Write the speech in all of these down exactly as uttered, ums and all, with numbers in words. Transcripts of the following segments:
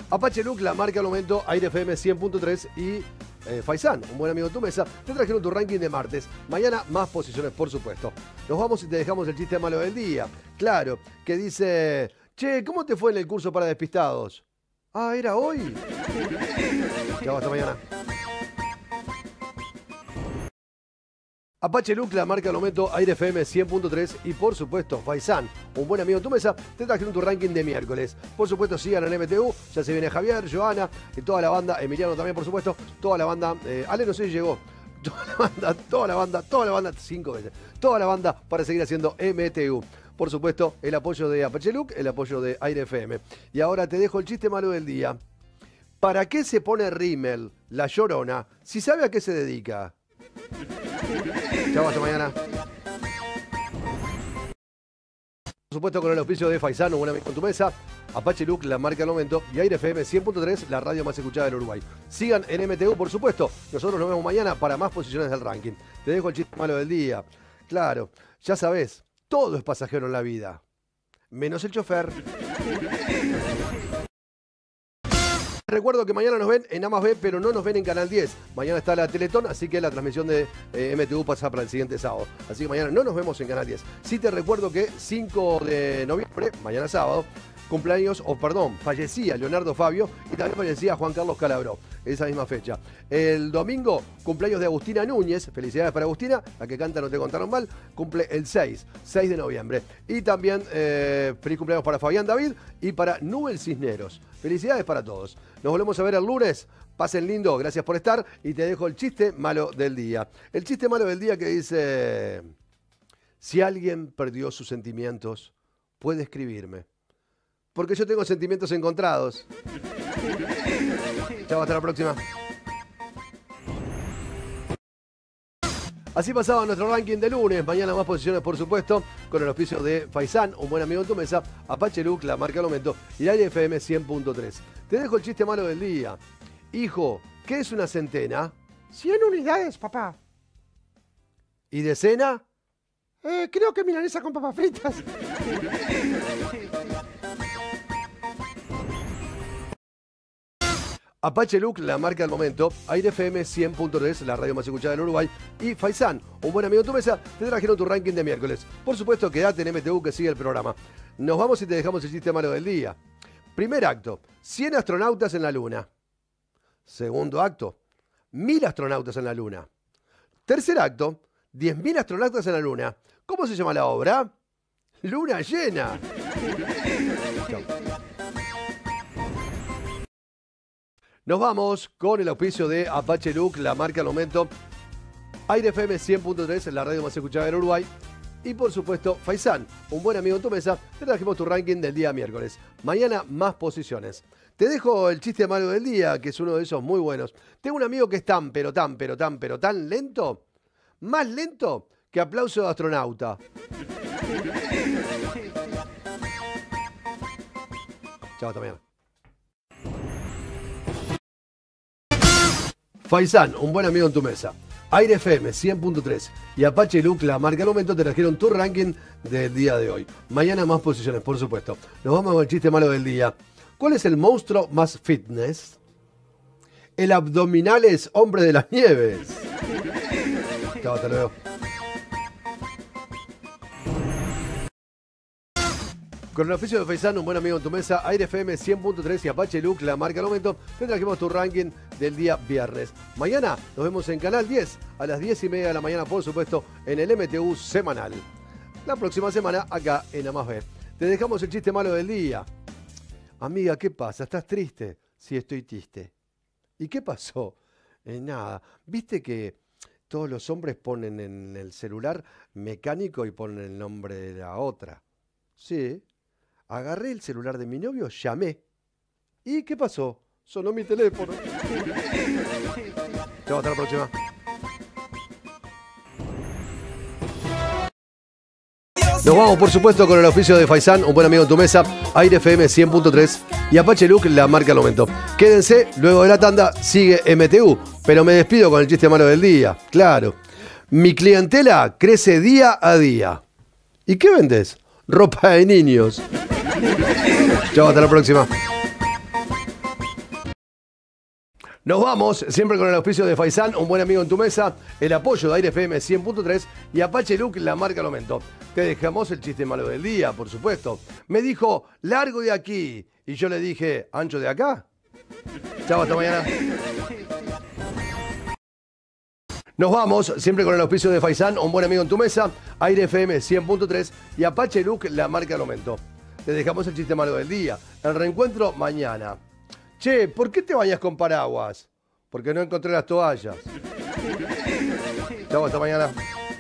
Apache Luke, la marca al momento, Aire F M cien punto tres y eh, Faisán, un buen amigo de tu mesa, te trajeron tu ranking de martes. Mañana más posiciones, por supuesto. Nos vamos y te dejamos el chiste malo del día. Claro, que dice, che, ¿cómo te fue en el curso para despistados? Ah, ¿era hoy? Chao, hasta mañana. Apache Luke, la marca al momento, Aire F M cien punto tres y por supuesto Faisán, un buen amigo de tu mesa, te trajeron tu ranking de miércoles. Por supuesto sigan en M T U, ya se viene Javier, Joana y toda la banda, Emiliano también por supuesto, toda la banda, eh, Ale no sé si llegó, toda la banda, toda la banda, toda la banda, cinco veces, toda la banda para seguir haciendo M T U. Por supuesto el apoyo de Apache Luke, el apoyo de Aire F M. Y ahora te dejo el chiste malo del día. ¿Para qué se pone rímel, la Llorona, si sabe a qué se dedica? Chau, hasta mañana. Por supuesto con el auspicio de Faisán, un buen amigo en tu mesa, Apache Luke, la marca al momento, y Aire F M cien punto tres, la radio más escuchada del Uruguay. Sigan en M T U, por supuesto. Nosotros nos vemos mañana para más posiciones del ranking. Te dejo el chiste malo del día. Claro, ya sabés, todo es pasajero en la vida, menos el chofer. Recuerdo que mañana nos ven en A más B, pero no nos ven en Canal diez. Mañana está la Teletón, así que la transmisión de eh, M T U pasa para el siguiente sábado. Así que mañana no nos vemos en Canal diez. Sí te recuerdo que cinco de noviembre, mañana sábado, cumpleaños, o perdón, fallecía Leonardo Fabio y también fallecía Juan Carlos Calabró, esa misma fecha. El domingo, cumpleaños de Agustina Núñez, felicidades para Agustina, la que canta No te contaron mal, cumple el seis, seis de noviembre. Y también eh, feliz cumpleaños para Fabián David y para Nubel Cisneros. Felicidades para todos. Nos volvemos a ver el lunes. Pasen lindo, gracias por estar y te dejo el chiste malo del día. El chiste malo del día que dice, si alguien perdió sus sentimientos, puede escribirme. Porque yo tengo sentimientos encontrados. Chao, hasta la próxima. Así pasaba nuestro ranking de lunes. Mañana más posiciones, por supuesto, con el auspicio de Faisán, un buen amigo en tu mesa, Apache Luke, la marca al momento, y Aire F M cien punto tres. Te dejo el chiste malo del día. Hijo, ¿qué es una centena? cien unidades, papá. ¿Y de cena? Eh, creo que milanesa con papas fritas. Apache Luke, la marca del momento, Aire F M cien punto tres, la radio más escuchada del Uruguay, y Faisán, un buen amigo en tu mesa, te trajeron tu ranking de miércoles. Por supuesto, quédate en M T U que sigue el programa. Nos vamos y te dejamos el chiste malo del día. Primer acto, cien astronautas en la Luna. Segundo acto, mil astronautas en la Luna. Tercer acto, diez mil astronautas en la Luna. ¿Cómo se llama la obra? Luna llena. Chau. Nos vamos con el auspicio de Apache Luke, la marca al momento, Aire F M cien punto tres, la radio más escuchada del Uruguay. Y por supuesto, Faisán, un buen amigo en tu mesa, te trajimos tu ranking del día miércoles. Mañana más posiciones. Te dejo el chiste malo del día, que es uno de esos muy buenos. Tengo un amigo que es tan, pero tan, pero tan, pero tan lento, más lento que aplauso de astronauta. Chao, hasta mañana. Faisán, un buen amigo en tu mesa, Aire F M cien punto tres y Apache Luke, la marca al momento, te trajeron tu ranking del día de hoy. Mañana más posiciones, por supuesto. Nos vamos con el chiste malo del día. ¿Cuál es el monstruo más fitness? El abdominales hombre de las nieves. Chao, hasta luego. Con el oficio de Faisán, un buen amigo en tu mesa, Aire F M cien punto tres y Apache Luke, la marca al momento, te trajimos tu ranking del día viernes. Mañana nos vemos en Canal diez a las diez y media de la mañana, por supuesto, en el M T U semanal. La próxima semana acá en A más B. Te dejamos el chiste malo del día. Amiga, ¿qué pasa? ¿Estás triste? Sí, estoy triste. ¿Y qué pasó? Eh, nada. ¿Viste que todos los hombres ponen en el celular mecánico y ponen el nombre de la otra? Sí. Agarré el celular de mi novio, llamé. ¿Y qué pasó? Sonó mi teléfono. Chao, hasta la próxima. Nos vamos, por supuesto, con el oficio de Faisán, un buen amigo en tu mesa, Aire F M cien punto tres y Apache Luke, la marca al momento. Quédense, luego de la tanda sigue M T U, pero me despido con el chiste malo del día. Claro. Mi clientela crece día a día. ¿Y qué vendes? Ropa de niños. Chao, hasta la próxima. Nos vamos, siempre con el auspicio de Faisán, un buen amigo en tu mesa, el apoyo de Aire F M cien punto tres y Apache Luke, la marca lo aumentó. Te dejamos el chiste malo del día, por supuesto. Me dijo, largo de aquí. Y yo le dije, ancho de acá. Chao, hasta mañana. Nos vamos, siempre con el auspicio de Faisán, un buen amigo en tu mesa, Aire F M cien punto tres y Apache Luke, la marca lo aumentó. Te dejamos el chiste malo del día. El reencuentro mañana. Che, ¿por qué te bañas con paraguas? Porque no encontré las toallas. Chau, hasta mañana.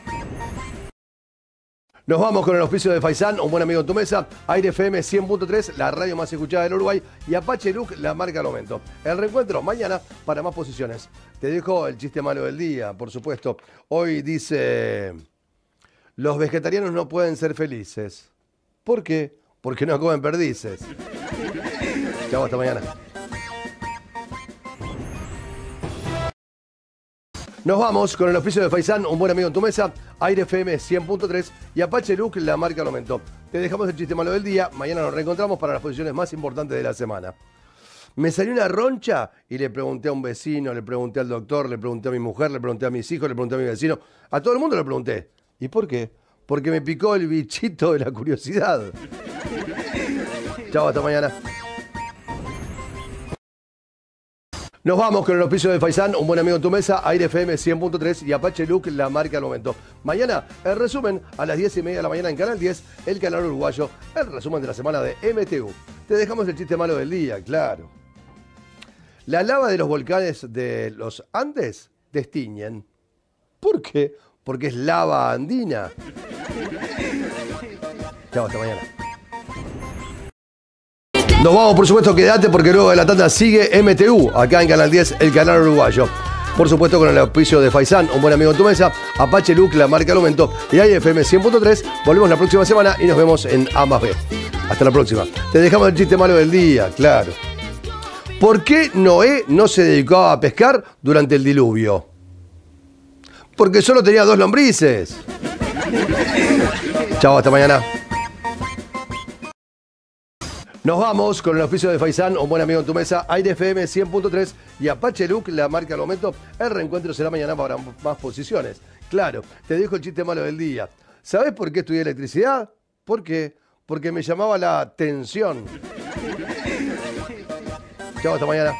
Nos vamos con el auspicio de Faisán, un buen amigo en tu mesa, Aire F M cien punto tres, la radio más escuchada del Uruguay, y Apache Luke, la marca al aumento. El reencuentro mañana para más posiciones. Te dejo el chiste malo del día, por supuesto. Hoy dice, los vegetarianos no pueden ser felices. ¿Por qué? Porque no comen perdices. Chau, hasta mañana. Nos vamos con el auspicio de Faisán, un buen amigo en tu mesa, Aire F M cien punto tres y Apache Luke, la marca lo aumentó. Te dejamos el chiste malo del día, mañana nos reencontramos para las posiciones más importantes de la semana. Me salió una roncha y le pregunté a un vecino, le pregunté al doctor, le pregunté a mi mujer, le pregunté a mis hijos, le pregunté a mi vecino, a todo el mundo le pregunté. ¿Y por qué? Porque me picó el bichito de la curiosidad. Chao, hasta mañana. Nos vamos con el auspicio de Faisán, un buen amigo en tu mesa, Aire F M cien punto tres y Apache Luke, la marca al momento. Mañana, el resumen a las diez y media de la mañana en Canal diez, el canal uruguayo, el resumen de la semana de M T U. Te dejamos el chiste malo del día, claro. La lava de los volcanes de los Andes destiñen. ¿Por qué? Porque es lava andina. Chao, hasta mañana. Nos vamos, por supuesto, quédate porque luego de la tanda sigue M T U, acá en Canal diez, el canal uruguayo. Por supuesto, con el auspicio de Faisán, un buen amigo en tu mesa, Apache Luke, la marca al aumento, y Aire F M cien punto tres. Volvemos la próxima semana y nos vemos en A más B. Hasta la próxima. Te dejamos el chiste malo del día, claro. ¿Por qué Noé no se dedicó a pescar durante el diluvio? Porque solo tenía dos lombrices. Chao, hasta mañana. Nos vamos con el auspicio de Faisán, un buen amigo en tu mesa, Aire F M cien punto tres y Apache Luke, la marca al momento. El reencuentro será mañana para más posiciones. Claro, te dejo el chiste malo del día. ¿Sabés por qué estudié electricidad? ¿Por qué? Porque me llamaba la atención. Chao, hasta mañana.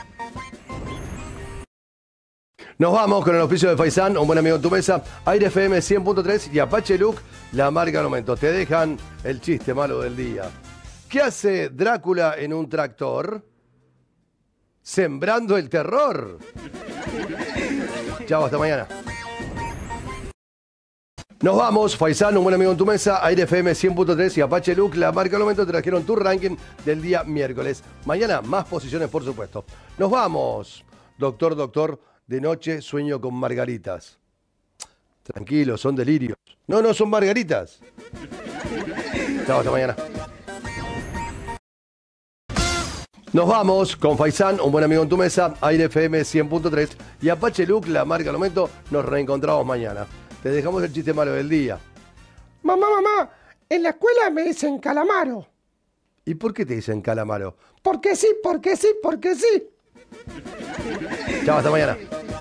Nos vamos con el auspicio de Faisán, un buen amigo en tu mesa, Aire F M cien punto tres y Apache Luke, la marca al momento. Te dejan el chiste malo del día. ¿Qué hace Drácula en un tractor? Sembrando el terror. Chao, hasta mañana. Nos vamos, Faisán, un buen amigo en tu mesa, Aire F M cien punto tres y Apache Luke, la marca al momento, trajeron tu ranking del día miércoles. Mañana más posiciones, por supuesto. Nos vamos. Doctor, doctor, de noche sueño con margaritas. Tranquilo, son delirios. No, no, son margaritas. Chao, hasta mañana. Nos vamos con Faisán, un buen amigo en tu mesa, Aire F M cien punto tres y Apache Luke, la marca al momento. Nos reencontramos mañana. Te dejamos el chiste malo del día. Mamá, mamá, en la escuela me dicen calamaro. ¿Y por qué te dicen calamaro? Porque sí, porque sí, porque sí. Chao, hasta mañana.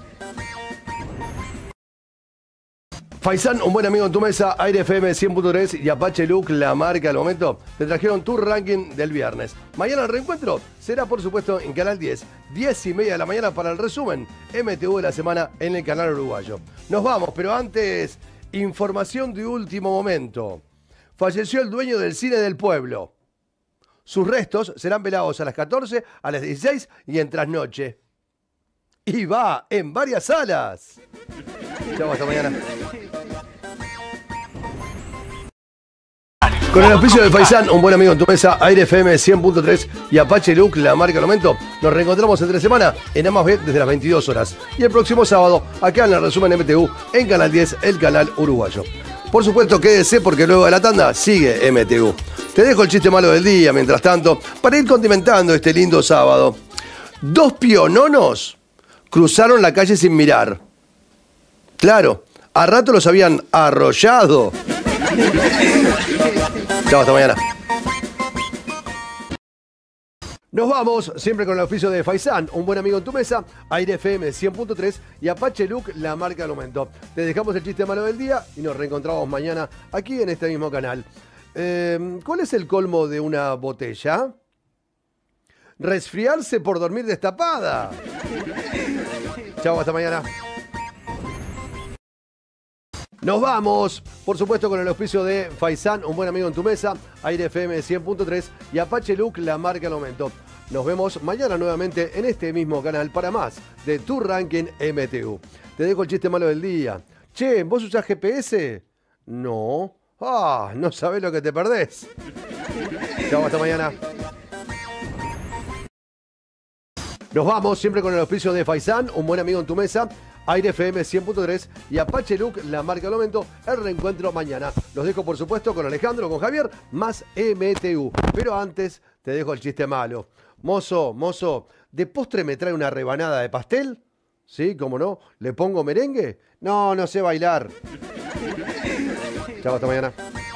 Faisán, un buen amigo en tu mesa, Aire F M cien punto tres y Apache Luke, la marca al momento, te trajeron tu ranking del viernes. Mañana el reencuentro será, por supuesto, en Canal diez, diez y media de la mañana para el resumen M T U de la semana en el canal uruguayo. Nos vamos, pero antes, información de último momento. Falleció el dueño del cine del pueblo. Sus restos serán velados a las catorce, a las dieciséis y en trasnoche. Y va en varias salas. Chao, hasta mañana. Con el auspicio de Faisán, un buen amigo en tu mesa, Aire F M cien punto tres y Apache Luke, la marca al momento. Nos reencontramos entre semana en A más B desde las veintidós horas. Y el próximo sábado, acá en el resumen M T U, en Canal diez, el canal uruguayo. Por supuesto, quédese porque luego de la tanda sigue M T U. Te dejo el chiste malo del día, mientras tanto, para ir condimentando este lindo sábado. Dos piononos cruzaron la calle sin mirar. Claro, a rato los habían arrollado. Chao, hasta mañana. Nos vamos, siempre con el oficio de Faisán, un buen amigo en tu mesa, Aire F M cien punto tres y Apache Look, la marca del momento. Te dejamos el chiste malo del día y nos reencontramos mañana aquí en este mismo canal. Eh, ¿Cuál es el colmo de una botella? Resfriarse por dormir destapada. Chao, hasta mañana. Nos vamos, por supuesto, con el auspicio de Faisán, un buen amigo en tu mesa, Aire F M cien punto tres y Apache Look, la marca del momento. Nos vemos mañana nuevamente en este mismo canal para más de Tu Ranking M T U. Te dejo el chiste malo del día. Che, ¿vos usás G P S? No. Ah, no sabés lo que te perdés. Chao, hasta mañana. Nos vamos, siempre con el auspicio de Faisán, un buen amigo en tu mesa, Aire F M cien punto tres y Apache Look, la marca del momento. El reencuentro mañana. Los dejo, por supuesto, con Alejandro, con Javier, más M T U. Pero antes, te dejo el chiste malo. Mozo, mozo, ¿de postre me trae una rebanada de pastel? ¿Sí? ¿Cómo no? ¿Le pongo merengue? No, no sé bailar. Chao, hasta mañana.